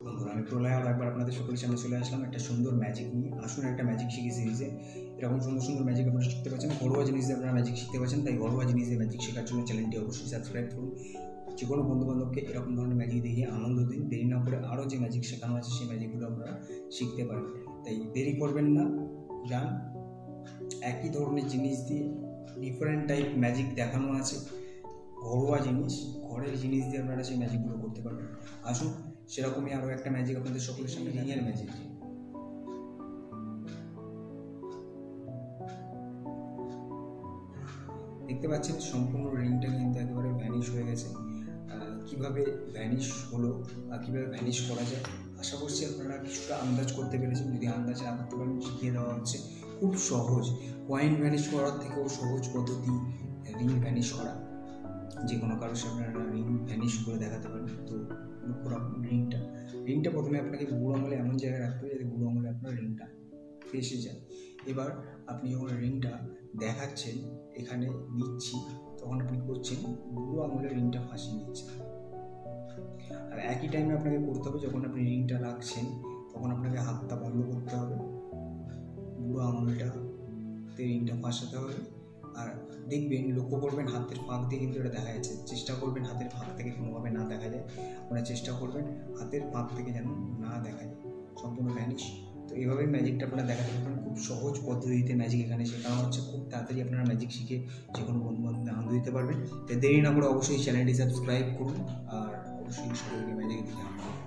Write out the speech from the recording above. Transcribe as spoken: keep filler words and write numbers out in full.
বন্ধুরা, আমি প্রলয় আরও একবার আপনাদের সকলের সামনে চলে আসলাম একটা সুন্দর ম্যাজিক নিয়ে। আসুন একটা ম্যাজিক শিখি সিরিজে। এরকম সুন্দর সুন্দর ম্যাজিক আপনারা শিখতে পাচ্ছেন, ঘরোয়া জিনিস দিয়ে আপনারা ম্যাজিক শিখতে পাচ্ছেন। তাই ঘরোয়া জিনিস দিয়ে ম্যাজিক শেখার জন্য চ্যানেলটি অবশ্যই সাবস্ক্রাইব করুন। যে কোনো বন্ধুবান্ধবকে এরকম ধরনের ম্যাজিক দেখিয়ে আনন্দ দিন। দেরি না করে আরও যে ম্যাজিক শেখানো আছে সেই ম্যাজিকগুলো আপনারা শিখতে পারেন। তাই দেরি করবেন না, যান। একই ধরনের জিনিস দিয়ে ডিফারেন্ট টাইপ ম্যাজিক দেখানো আছে। ঘরোয়া জিনিস, ঘরের জিনিস দিয়ে আপনারা সেই ম্যাজিকগুলো করতে পারবেন। আসুন সেরকমই আরও একটা ম্যাজিক আপনাদের সকলের সামনে, রিংয়ের ম্যাজিক। দেখতে পাচ্ছেন সম্পূর্ণ রিংটা কিন্তু একেবারে ভ্যানিশ হয়ে গেছে। কিভাবে ভ্যানিশ হলো বা কীভাবে ভ্যানিশ করা যায় আশা করছি আপনারা কিছুটা আন্দাজ করতে পেরেছেন। যদি আন্দাজ না করতে পারেন, শিখিয়ে দেওয়া হচ্ছে খুব সহজ। কয়েন ভ্যানিশ করার থেকেও সহজ পদ্ধতি রিং ভ্যানিশ করা। যে কোনো কারোর সামনে আপনারা রিং ভ্যানিশ করে দেখাতে পারেন। তো লক্ষ্য রাখুন রিংটা রিংটা প্রথমে আপনাকে বুড়ো আঙুলে এমন জায়গায় রাখতে হবে যাতে বুড়ো আঙুলে আপনার রিংটা ফেসে যায়। এবার আপনি যখন রিংটা দেখাচ্ছেন, এখানে নিচ্ছি, তখন আপনি করছেন বুড়ো আঙুলে রিংটা ফাঁসিয়ে নিচ্ছেন। আর একই টাইমে আপনাকে করতে হবে, যখন আপনি রিংটা রাখছেন তখন আপনাকে হাতটা বন্ধ করতে হবে, বুড়ো আঙুলটাতে রিংটা ফাঁসাতে হবে। আর দেখবেন, লক্ষ্য করবেন হাতের ফাঁক দিয়ে কিন্তু এটা দেখা যাচ্ছে। চেষ্টা করবেন হাতের ফাঁক থেকে কোনোভাবে না দেখা যায়। আপনারা চেষ্টা করবেন হাতের ফাঁক থেকে যেন না দেখা যায়, সম্পূর্ণ ভ্যানিশ। তো এইভাবেই ম্যাজিকটা আপনারা দেখাতে পারবেন। খুব সহজ পদ্ধতিতে ম্যাজিক এখানে শেখানো হচ্ছে। খুব তাড়াতাড়ি আপনারা ম্যাজিক শিখে যে কোনো বন্ধু বান্ধবকে আনন্দ দিতে পারবেন। তাই দেরি না করে অবশ্যই চ্যানেলটি সাবস্ক্রাইব করুন আর অবশ্যই সকলকে ম্যাজিক দিতে হবে।